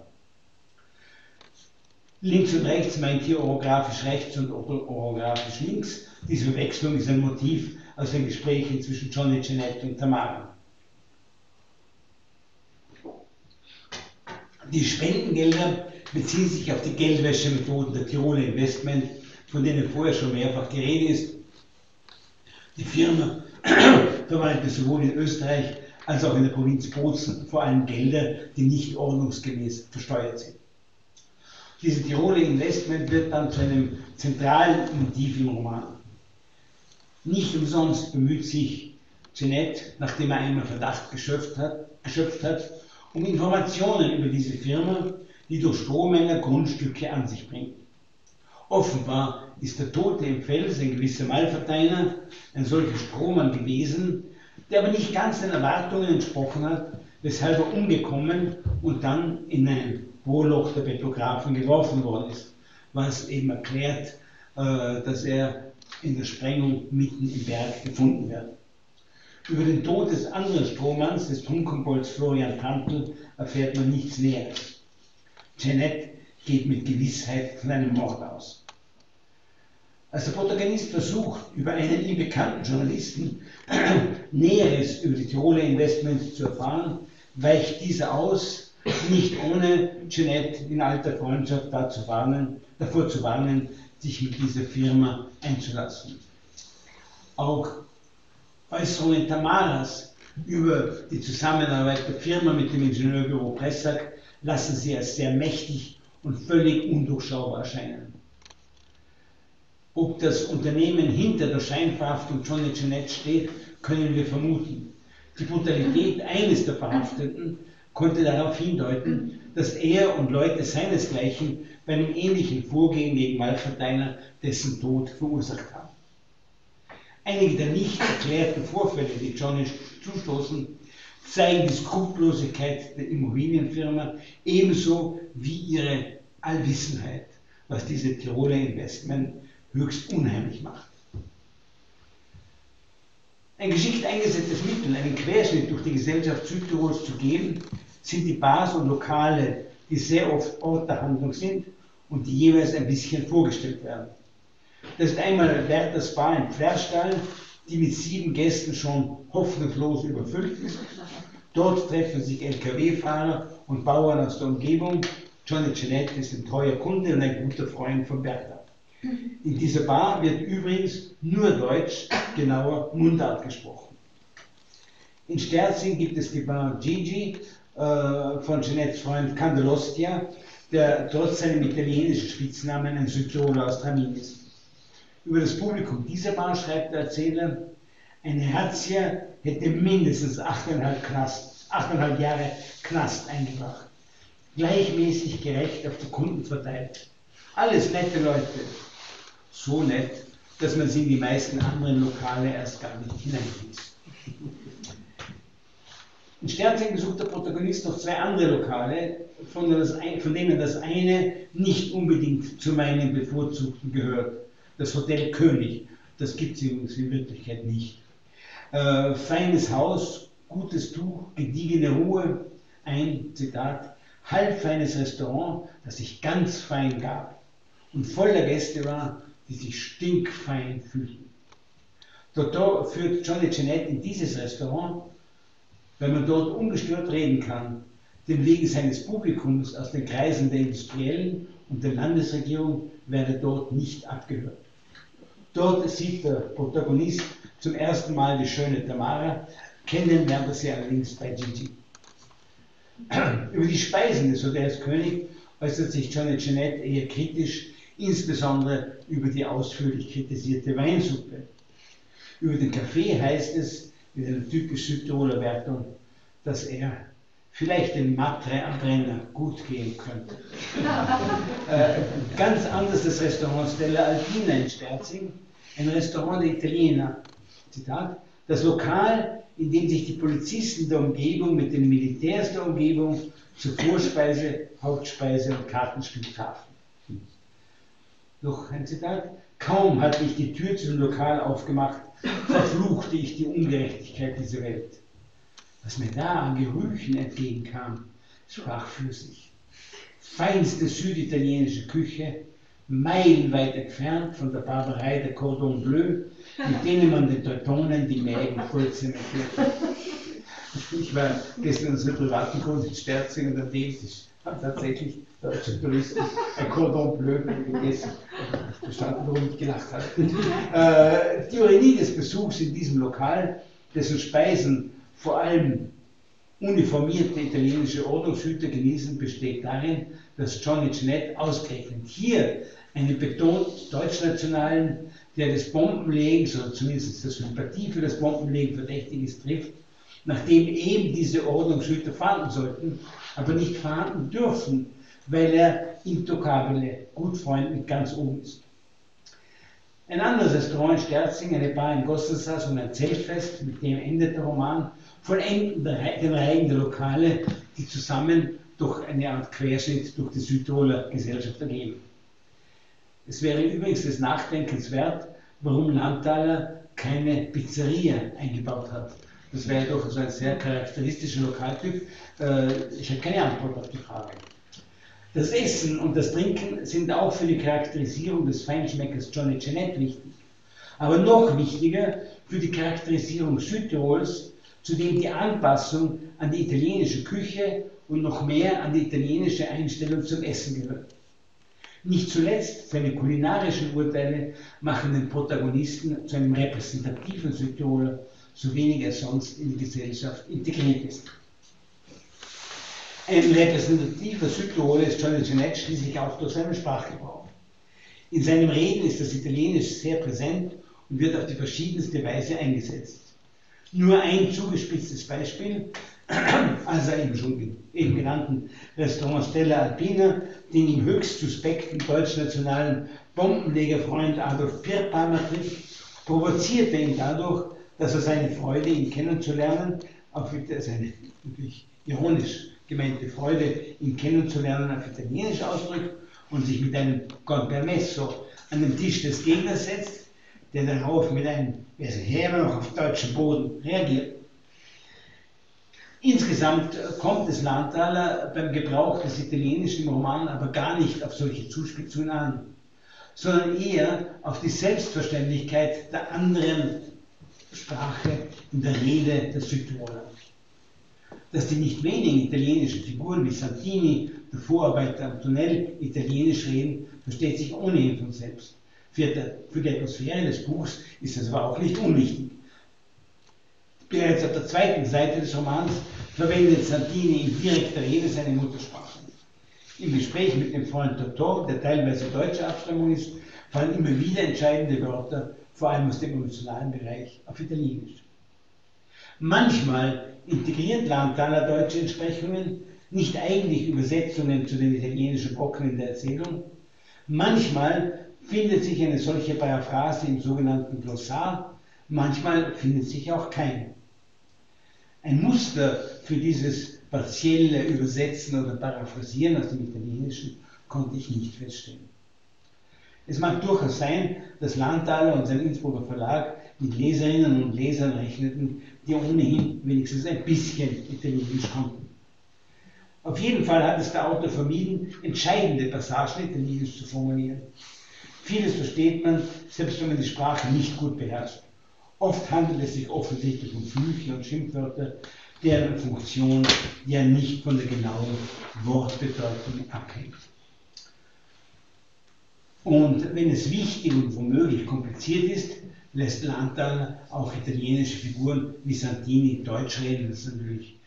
Links und rechts meint hier orographisch rechts und orographisch links. Diese Verwechslung ist ein Motiv aus den Gesprächen zwischen Johnny, Jeanette und Tamara. Die Spendengelder beziehen sich auf die Geldwäschemethoden der Tiroler Investment, von denen vorher schon mehrfach geredet ist. Die Firma verwaltet sowohl in Österreich als auch in der Provinz Bozen vor allem Gelder, die nicht ordnungsgemäß versteuert sind. Diese Tiroler Investment wird dann zu einem zentralen Motiv im Roman. Nicht umsonst bemüht sich Jeanette, nachdem er einmal Verdacht geschöpft hat, um Informationen über diese Firma, die durch Strohmänner Grundstücke an sich bringt. Offenbar ist der Tote im Fels ein gewisser Malverteiler, ein solcher Strohmann gewesen, der aber nicht ganz den Erwartungen entsprochen hat, weshalb er umgekommen und dann in ein Bohrloch der Petrographen geworfen worden ist, was eben erklärt, dass er in der Sprengung mitten im Berg gefunden wird. Über den Tod des anderen Strohmanns, des Trunkenbolds Florian Tantl, erfährt man nichts Näheres. Jeanette geht mit Gewissheit von einem Mord aus. Als der Protagonist versucht, über einen ihm bekannten Journalisten Näheres über die Tiroler Investments zu erfahren, weicht dieser aus, nicht ohne Jeanette in alter Freundschaft davor zu warnen, sich mit dieser Firma einzulassen. Auch Äußerungen Tamaras über die Zusammenarbeit der Firma mit dem Ingenieurbüro Pressack lassen sie als sehr mächtig und völlig undurchschaubar erscheinen. Ob das Unternehmen hinter der Scheinverhaftung Johnny Jeanette steht, können wir vermuten. Die Brutalität eines der Verhafteten konnte darauf hindeuten, dass er und Leute seinesgleichen bei einem ähnlichen Vorgehen gegen Malverteiler dessen Tod verursacht haben. Einige der nicht erklärten Vorfälle, die Johnny zustoßen, zeigen die Skrupellosigkeit der Immobilienfirma ebenso wie ihre Allwissenheit, was diese Tiroler Investment höchst unheimlich macht. Ein geschickt eingesetztes Mittel, einen Querschnitt durch die Gesellschaft Südtirols zu geben, sind die Bars und Lokale, die sehr oft Ort der Handlung sind und die jeweils ein bisschen vorgestellt werden. Das ist einmal Werthers Bar in Pferstall, die mit 7 Gästen schon hoffnungslos überfüllt ist. Dort treffen sich Lkw-Fahrer und Bauern aus der Umgebung. Johnny Jeanette ist ein treuer Kunde und ein guter Freund von Bertha. In dieser Bar wird übrigens nur Deutsch, genauer Mundart gesprochen. In Sterzing gibt es die Bar Gigi von Jeanettes Freund Candelostia, der trotz seinem italienischen Spitznamen ein Südtiroler aus Tramin ist. Über das Publikum dieser Bar schreibt der Erzähler, eine Razzia hätte mindestens 8,5 Jahre Knast eingebracht. Gleichmäßig gerecht auf die Kunden verteilt. Alles nette Leute. So nett, dass man sie in die meisten anderen Lokale erst gar nicht hineinließ. In Sterzing besucht der Protagonist noch 2 andere Lokale, von denen das eine nicht unbedingt zu meinen bevorzugten gehört. Das Hotel König, das gibt es übrigens in Wirklichkeit nicht. Feines Haus, gutes Tuch, gediegene Ruhe, ein, Zitat, halbfeines Restaurant, das sich ganz fein gab und voller Gäste war, die sich stinkfein fühlten. Dort führt Johnny Jeanette in dieses Restaurant, weil man dort ungestört reden kann, dem wegen seines Publikums aus den Kreisen der Industriellen und der Landesregierung werde dort nicht abgehört. Dort sieht der Protagonist zum ersten Mal die schöne Tamara, kennen lernt er sie allerdings bei Gigi. Über die Speisen des Hotels König äußert sich Johnny Jeanette eher kritisch, insbesondere über die ausführlich kritisierte Weinsuppe. Über den Kaffee heißt es, mit einer typisch Südtiroler Wertung, dass er vielleicht den Matre am Brenner gut gehen könnte. Ganz anders das Restaurant Stella Alpina in Sterzing, ein Restaurant der Italiener. Zitat, das Lokal in dem sich die Polizisten der Umgebung mit den Militärs der Umgebung zur Vorspeise, Hauptspeise und Kartenspiel trafen. Noch ein Zitat. Kaum hatte ich die Tür zu dem Lokal aufgemacht, verfluchte ich die Ungerechtigkeit dieser Welt. Was mir da an Gerüchen entgegenkam, sprach für sich. Feinste süditalienische Küche, meilenweit entfernt von der Barbarei der Cordon Bleu, mit denen man den Teutonen die Mägen voll zementierte. Ich war gestern in unserer privaten Kunst in Sterzing und an dem Tisch haben tatsächlich deutsche Touristen ein Cordon Bleu gegessen. Ich verstanden, warum ich gelacht habe. Die Ironie des Besuchs in diesem Lokal, dessen Speisen vor allem uniformierte italienische Ordnungshüter genießen, besteht darin, dass Johnny Ginette ausgerechnet hier einen betont deutschnationalen, der des Bombenlegens oder zumindest der Sympathie für das Bombenlegen verdächtig ist, trifft, nachdem eben diese Ordnungshüter fahnden sollten, aber nicht fahren dürfen, weil er intokabele Gutfreund mit ganz oben ist. Ein anderes Restaurant in Sterzing, eine Bar in Gosselshaus und ein Zeltfest, mit dem endet der Roman, vollenden den Reigen der Lokale, die zusammen durch eine Art Querschnitt durch die Südtiroler Gesellschaft ergeben. Es wäre übrigens des Nachdenkens wert, warum Landthaler keine Pizzeria eingebaut hat. Das wäre doch so ein sehr charakteristischer Lokaltyp. Ich habe keine Antwort auf die Frage. Das Essen und das Trinken sind auch für die Charakterisierung des Feinschmeckers Johnny Ginette wichtig. Aber noch wichtiger für die Charakterisierung Südtirols, zu dem die Anpassung an die italienische Küche und noch mehr an die italienische Einstellung zum Essen gehört. Nicht zuletzt seine kulinarischen Urteile machen den Protagonisten zu einem repräsentativen Südtiroler, so wenig er sonst in die Gesellschaft integriert ist. Ein repräsentativer Südtiroler ist Johnny Ginette schließlich auch durch seinen Sprachgebrauch. In seinem Reden ist das Italienisch sehr präsent und wird auf die verschiedenste Weise eingesetzt. Nur ein zugespitztes Beispiel, als er im schon eben genannten Restaurant Stella Alpina den ihm höchst suspekten deutschnationalen Bombenlegerfreund Adolf Pirphammer trifft, provozierte ihn dadurch, dass er seine Freude, ihn kennenzulernen, auch seine natürlich ironisch gemeinte Freude, ihn kennenzulernen, auf Italienisch ausdrückt und sich mit einem Con permesso an den Tisch des Gegners setzt, der darauf mit einem "Wer ist her noch auf deutschem Boden" reagiert. Insgesamt kommt es Landthaler beim Gebrauch des Italienischen im Roman aber gar nicht auf solche Zuspitzungen an, sondern eher auf die Selbstverständlichkeit der anderen Sprache in der Rede der Südtiroler. Dass die nicht wenigen italienischen Figuren wie Santini, der Vorarbeiter Antonell, italienisch reden, versteht sich ohnehin von selbst. Für die Atmosphäre des Buchs ist das aber auch nicht unwichtig. Bereits auf der zweiten Seite des Romans verwendet Santini in direkter Rede seine Muttersprache. Im Gespräch mit dem Freund Totò, der teilweise deutscher Abstammung ist, fallen immer wieder entscheidende Wörter, vor allem aus dem emotionalen Bereich, auf Italienisch. Manchmal integriert Landthaler deutsche Entsprechungen, nicht eigentlich Übersetzungen zu den italienischen Brocken in der Erzählung. Manchmal findet sich eine solche Paraphrase im sogenannten Glossar, manchmal findet sich auch keine. Ein Muster für dieses partielle Übersetzen oder Paraphrasieren aus dem Italienischen konnte ich nicht feststellen. Es mag durchaus sein, dass Landthaler und sein Innsbrucker Verlag mit Leserinnen und Lesern rechneten, die ohnehin wenigstens ein bisschen Italienisch konnten. Auf jeden Fall hat es der Autor vermieden, entscheidende Passagen Italienisch zu formulieren. Vieles versteht man, selbst wenn man die Sprache nicht gut beherrscht. Oft handelt es sich offensichtlich um Flüche und Schimpfwörter, deren Funktion ja nicht von der genauen Wortbedeutung abhängt. Und wenn es wichtig und womöglich kompliziert ist, lässt Landthaler auch italienische Figuren wie Santini Deutsch reden. Das ist natürlich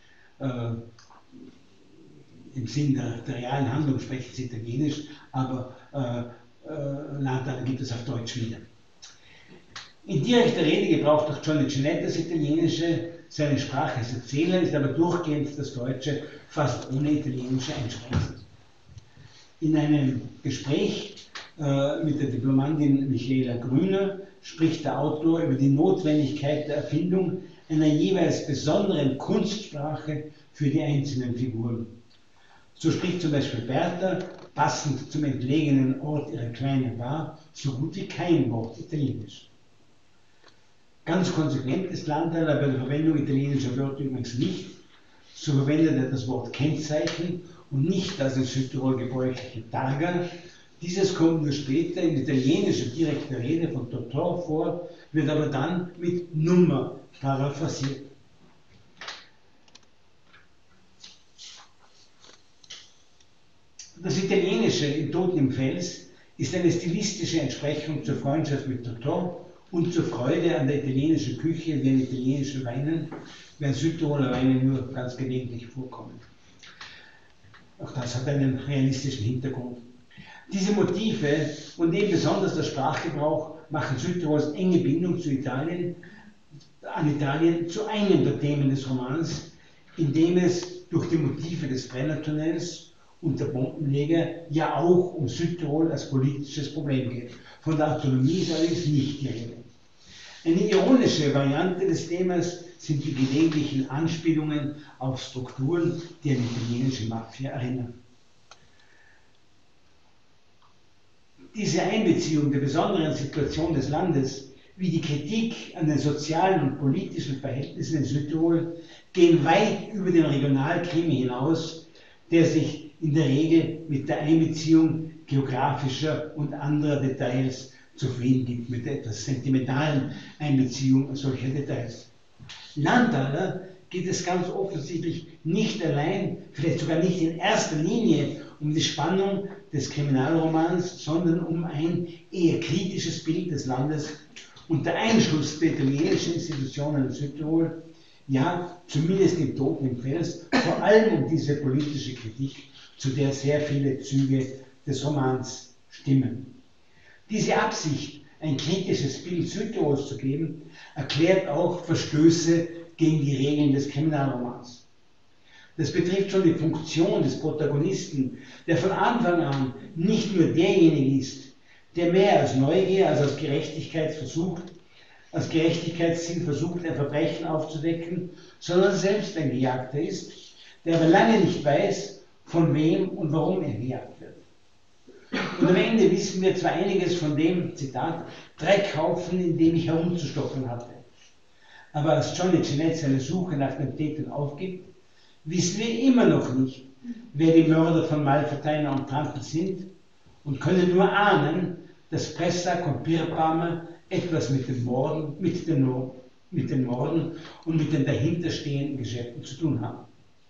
im Sinn der realen Handlung spricht es Italienisch, aber Landthaler gibt es auf Deutsch wieder. In direkter Rede gebraucht auch Johnny Ginette das Italienische, seine Sprache als Erzähler ist aber durchgehend das Deutsche, fast ohne italienische Einschränkungen. In einem Gespräch mit der Diplomatin Michaela Grüner spricht der Autor über die Notwendigkeit der Erfindung einer jeweils besonderen Kunstsprache für die einzelnen Figuren. So spricht zum Beispiel Berta, passend zum entlegenen Ort ihrer kleinen Bar, so gut wie kein Wort Italienisch. Ganz konsequent ist Landtaler bei der Verwendung italienischer Wörter übrigens nicht. So verwendet er das Wort Kennzeichen und nicht das in Südtirol gebräuchliche Targa. Dieses kommt nur später in italienischer direkter Rede von Totò vor, wird aber dann mit Nummer paraphrasiert. Das Italienische in Toten im Fels ist eine stilistische Entsprechung zur Freundschaft mit Totò und zur Freude an der italienischen Küche wie an italienischen Weinen, während Südtiroler Weine nur ganz gelegentlich vorkommen. Auch das hat einen realistischen Hintergrund. Diese Motive und eben besonders der Sprachgebrauch machen Südtirols enge Bindung zu Italien, an Italien zu einem der Themen des Romans, in dem es durch die Motive des Brennertunnels und der Bombenleger ja auch um Südtirol als politisches Problem geht. Von der Autonomie ist allerdings nicht die Rede. Eine ironische Variante des Themas sind die gelegentlichen Anspielungen auf Strukturen, die an die italienische Mafia erinnern. Diese Einbeziehung der besonderen Situation des Landes, wie die Kritik an den sozialen und politischen Verhältnissen in Südtirol, gehen weit über den Regionalkrimi hinaus, der sich in der Regel mit der Einbeziehung geografischer und anderer Details zufrieden gibt, mit der etwas sentimentalen Einbeziehung solcher Details. Landtaler geht es ganz offensichtlich nicht allein, vielleicht sogar nicht in erster Linie um die Spannung des Kriminalromans, sondern um ein eher kritisches Bild des Landes unter Einschluss der italienischen Institutionen in Südtirol, ja, zumindest im Toten im Fels, vor allem um diese politische Kritik, zu der sehr viele Züge des Romans stimmen. Diese Absicht, ein kritisches Bild Südtirols zu geben, erklärt auch Verstöße gegen die Regeln des Kriminalromans. Das betrifft schon die Funktion des Protagonisten, der von Anfang an nicht nur derjenige ist, der mehr als Neugier, als aus Gerechtigkeitssinn versucht, ein Verbrechen aufzudecken, sondern selbst ein Gejagter ist, der aber lange nicht weiß, von wem und warum er gejagt wird. Und am Ende wissen wir zwar einiges von dem, Zitat, Dreckhaufen, in dem ich herumzustochern hatte. Aber als Johnny Ginette seine Suche nach den Tätern aufgibt, wissen wir immer noch nicht, wer die Mörder von Malverteiner und Trampel sind und können nur ahnen, dass Pressac und Birnbaum etwas mit den Morden und mit den dahinterstehenden Geschäften zu tun haben.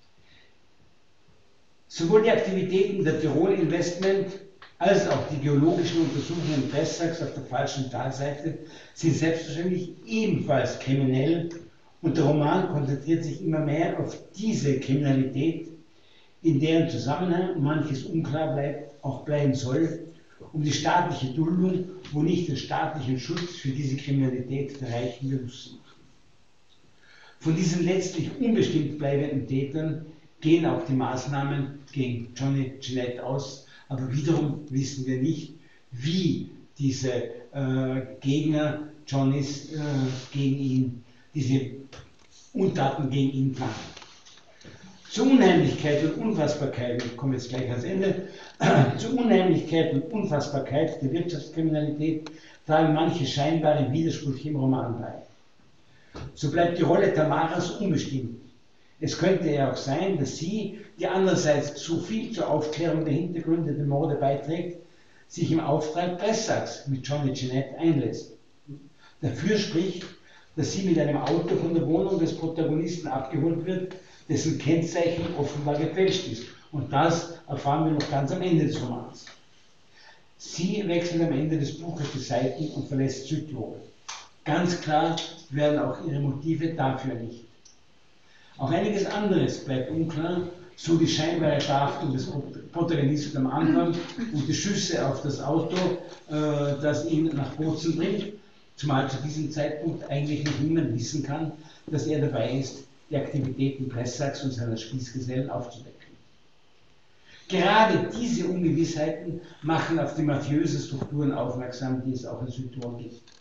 Sowohl die Aktivitäten der Tirol Investment als auch die geologischen Untersuchungen Pressacs auf der falschen Talseite sind selbstverständlich ebenfalls kriminell und der Roman konzentriert sich immer mehr auf diese Kriminalität, in deren Zusammenhang manches unklar bleibt, auch bleiben soll, um die staatliche Duldung, wo nicht den staatlichen Schutz für diese Kriminalität der Reichen bewusst zu machen. Von diesen letztlich unbestimmt bleibenden Tätern gehen auch die Maßnahmen gegen Johnny Ginette aus, aber wiederum wissen wir nicht, wie diese Gegner Johnnys gegen ihn, diese Untaten gegen ihn planen. Zur Unheimlichkeit und Unfassbarkeit, ich komme jetzt gleich ans Ende, zur Unheimlichkeit und Unfassbarkeit der Wirtschaftskriminalität tragen manche scheinbare Widersprüche im Roman bei. So bleibt die Rolle Tamaras unbestimmt. Es könnte ja auch sein, dass sie, die andererseits so viel zur Aufklärung der Hintergründe der Morde beiträgt, sich im Auftrag Pressacs mit Johnny Ginette einlässt. Dafür spricht, dass sie mit einem Auto von der Wohnung des Protagonisten abgeholt wird, dessen Kennzeichen offenbar gefälscht ist. Und das erfahren wir noch ganz am Ende des Romans. Sie wechselt am Ende des Buches die Seiten und verlässt Südtirol. Ganz klar werden auch ihre Motive dafür nicht. Auch einiges anderes bleibt unklar, so die scheinbare Verhaftung des Protagonisten am Anfang und die Schüsse auf das Auto, das ihn nach Bozen bringt, zumal zu diesem Zeitpunkt eigentlich noch niemand wissen kann, dass er dabei ist, die Aktivitäten Pressacs und seiner Spießgesellen aufzudecken. Gerade diese Ungewissheiten machen auf die mafiösen Strukturen aufmerksam, die es auch in Südtirol gibt.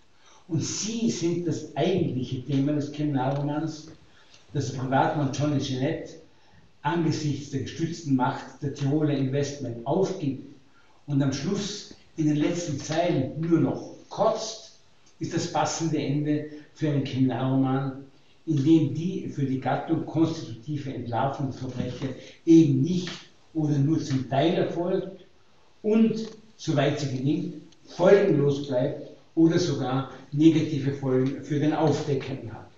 Und sie sind das eigentliche Thema des Kriminalromans, das der Privatmann Johnny Jeanette angesichts der gestützten Macht der Tiroler Investment aufgibt und am Schluss in den letzten Zeilen nur noch kotzt, ist das passende Ende für einen Kriminalroman, in dem die für die Gattung konstitutive Entlarvung der Verbrecher eben nicht oder nur zum Teil erfolgt und, soweit sie gelingt, folgenlos bleibt oder sogar negative Folgen für den Aufdeckenden hat.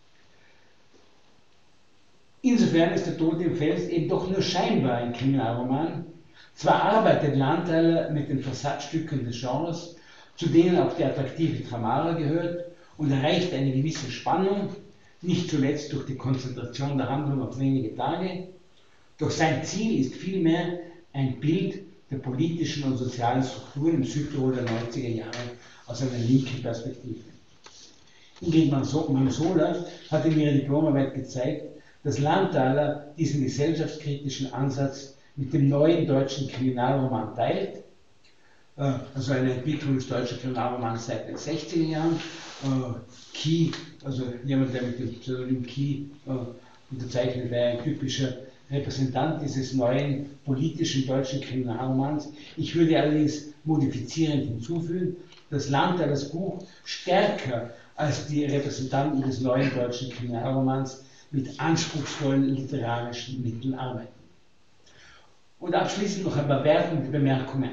Insofern ist der Tod im Fels eben doch nur scheinbar ein Kriminalroman. Zwar arbeitet Lanthaler mit den Versatzstücken des Genres, zu denen auch die attraktive Tramara gehört, und erreicht eine gewisse Spannung, nicht zuletzt durch die Konzentration der Handlung auf wenige Tage. Doch sein Ziel ist vielmehr ein Bild der politischen und sozialen Strukturen im Südtirol der 90er Jahre aus einer linken Perspektive. Ingrid Mansola hat in ihrer Diplomarbeit gezeigt, dass Lanthaler diesen gesellschaftskritischen Ansatz mit dem neuen deutschen Kriminalroman teilt, also eine Entwicklung des deutschen Kriminalromans seit den 60er Jahren. Key, also jemand, der mit dem Pseudonym Key unterzeichnet wäre, ein typischer Repräsentant dieses neuen politischen deutschen Kriminalromans. Ich würde allerdings modifizierend hinzufügen, dass Lanthalers Buch stärker als die Repräsentanten des neuen deutschen Kriminalromans mit anspruchsvollen literarischen Mitteln arbeiten. Und abschließend noch ein paar wertende Bemerkungen.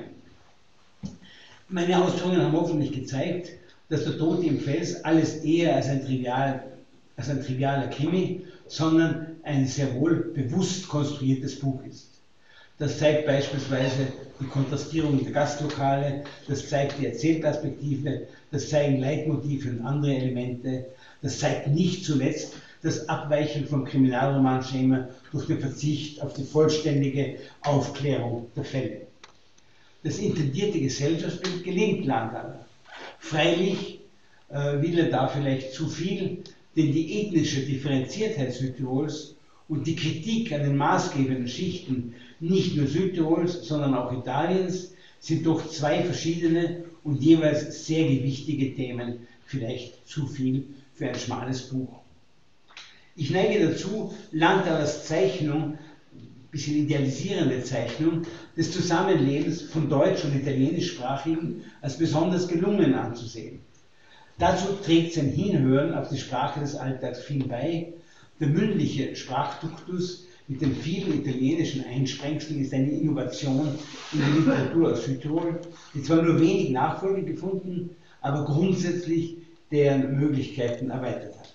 Meine Ausführungen haben hoffentlich gezeigt, dass der Tote im Fels alles eher als ein trivialer Krimi, sondern ein sehr wohl bewusst konstruiertes Buch ist. Das zeigt beispielsweise die Kontrastierung der Gastlokale, das zeigt die Erzählperspektive, das zeigen Leitmotive und andere Elemente, das zeigt nicht zuletzt das Abweichen vom Kriminalromanschema durch den Verzicht auf die vollständige Aufklärung der Fälle. Das intendierte Gesellschaftsbild gelingt Lanthaler. Freilich will er da vielleicht zu viel, denn die ethnische Differenziertheit Südtirols und die Kritik an den maßgebenden Schichten nicht nur Südtirols, sondern auch Italiens sind doch zwei verschiedene und jeweils sehr gewichtige Themen, vielleicht zu viel für ein schmales Buch. Ich neige dazu, Lanthalers Zeichnung, ein bisschen idealisierende Zeichnung, des Zusammenlebens von deutsch- und italienischsprachigen als besonders gelungen anzusehen. Dazu trägt sein Hinhören auf die Sprache des Alltags viel bei. Der mündliche Sprachduktus mit den vielen italienischen Einsprengseln ist eine Innovation in der Literatur aus Südtirol, die zwar nur wenig Nachfolge gefunden, aber grundsätzlich deren Möglichkeiten erweitert hat.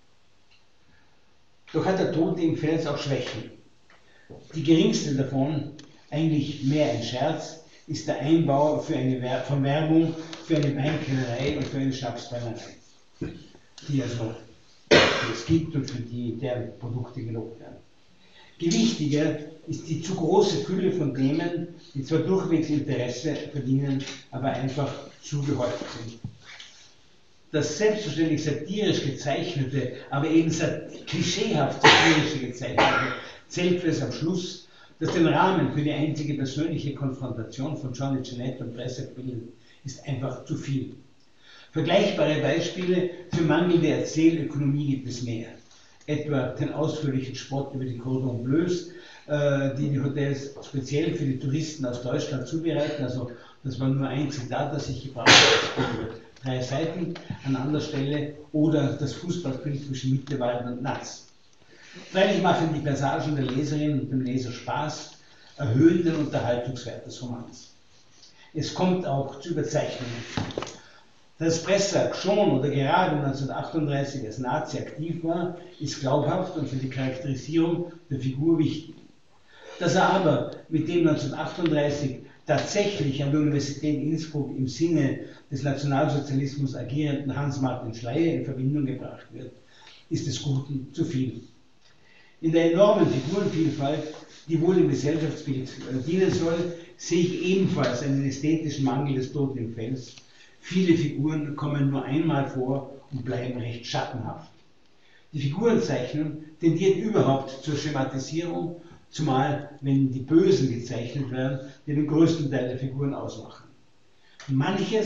Doch hat der Tote im Fels auch Schwächen. Die geringste davon, eigentlich mehr ein Scherz, ist der Einbau von Werbung für eine Weinkellerei und für eine Schnapsbrennerei, die es gibt und für die deren Produkte gelobt werden. Gewichtiger ist die zu große Fülle von Themen, die zwar durchwegs Interesse verdienen, aber einfach zu gehäuft sind. Das selbstverständlich satirisch gezeichnete, aber eben klischeehaft satirische gezeichnete zählt für es am Schluss, dass den Rahmen für die einzige persönliche Konfrontation von Johnny Jeanette und Presse bildet, ist einfach zu viel. Vergleichbare Beispiele für mangelnde Erzählökonomie gibt es mehr. Etwa den ausführlichen Spott über die Cordon Bleus, die die Hotels speziell für die Touristen aus Deutschland zubereiten. Also das war nur ein Zitat, das ich gebraucht habe, 3 Seiten an anderer Stelle, oder das Fußballbild zwischen Mittelwald und Natz. Freilich machen die Passagen der Leserin und dem Leser Spaß, erhöhen den Unterhaltungswert des Romans. Es kommt auch zu Überzeichnungen. Dass Pressac schon oder gerade 1938 als Nazi aktiv war, ist glaubhaft und für die Charakterisierung der Figur wichtig. Dass er aber mit dem 1938 tatsächlich an der Universität Innsbruck im Sinne des Nationalsozialismus agierenden Hans-Martin Schleyer in Verbindung gebracht wird, ist des Guten zu viel. In der enormen Figurenvielfalt, die wohl dem Gesellschaftsbild dienen soll, sehe ich ebenfalls einen ästhetischen Mangel des Toten im Fels. Viele Figuren kommen nur einmal vor und bleiben recht schattenhaft. Die Figurenzeichnung tendiert überhaupt zur Schematisierung, zumal wenn die Bösen gezeichnet werden, die den größten Teil der Figuren ausmachen. Manches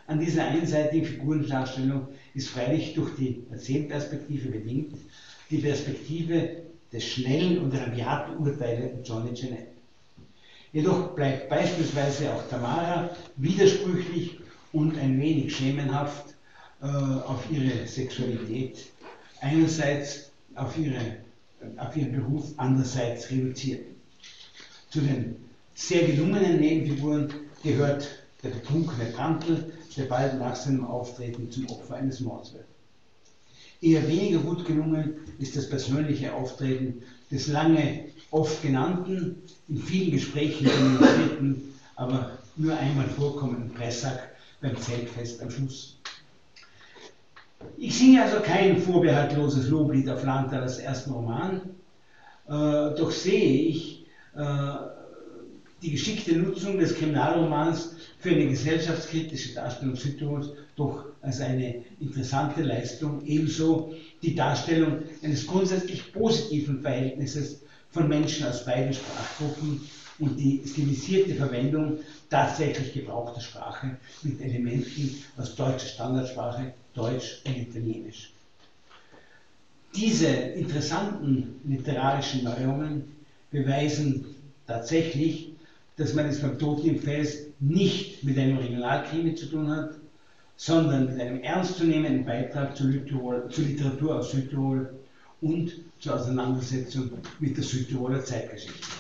an dieser einseitigen Figurendarstellung ist freilich durch die Erzählperspektive bedingt, die Perspektive des schnellen und rabiaten urteilenden Johnny Jeanette. Jedoch bleibt beispielsweise auch Tamara widersprüchlich und ein wenig schemenhaft auf ihre Sexualität, einerseits auf ihren Beruf, andererseits reduziert. Zu den sehr gelungenen Nebenfiguren gehört der betrunkene Brandl, der bald nach seinem Auftreten zum Opfer eines Mords wird. Eher weniger gut gelungen ist das persönliche Auftreten des lange oft genannten, in vielen Gesprächen demonstrierten, aber nur einmal vorkommenden Pressack beim Zeltfest am Schluss. Ich singe also kein vorbehaltloses Loblied auf Langthalers ersten Roman, doch sehe ich die geschickte Nutzung des Kriminalromans für eine gesellschaftskritische Darstellung Südtirols doch als eine interessante Leistung, ebenso die Darstellung eines grundsätzlich positiven Verhältnisses von Menschen aus beiden Sprachgruppen und die stilisierte Verwendung tatsächlich gebrauchter Sprache mit Elementen aus deutscher Standardsprache, Deutsch und Italienisch. Diese interessanten literarischen Neuerungen beweisen tatsächlich, dass man es beim Toten im Fels nicht mit einem Regionalkrimi zu tun hat, sondern mit einem ernstzunehmenden Beitrag zur Literatur aus Südtirol und zur Auseinandersetzung mit der Südtiroler Zeitgeschichte.